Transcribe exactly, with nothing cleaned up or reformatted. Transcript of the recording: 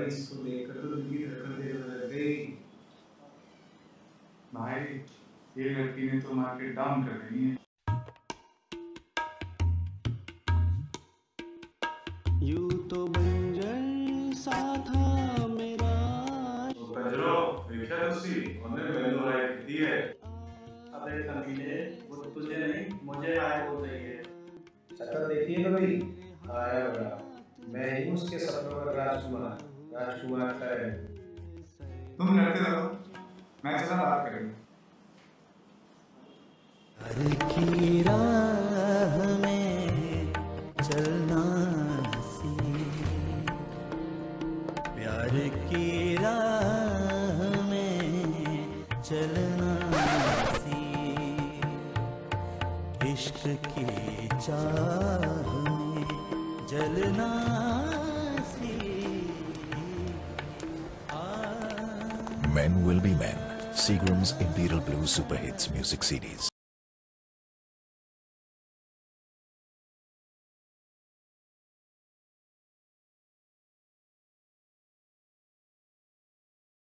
इसको देखकर तो दिल की धड़कन तेज होने लग गई। भाई ये लड़की ने तो मार्केट डाउन कर दी है। यूं तो बंजर सा था मेरा। तो कंजरो देखा तुसी हमने मैनू लाइक की है। अबे कमीने वो तुझे नहीं मुझे आया बोल रही है। शक्ल देखिए तो भाई आया बड़ा, मैं ही उसके सपनों का राजकुमार राजकुमार है। तुम लड़ते रहो, मैं चला बात करेंगे। प्यार की राह में चलना सी, प्यार की राह में चलना सी, इश्क की चाह में जलना सी। Men will be men. Seagram's Imperial Blue Super Hits music C Ds.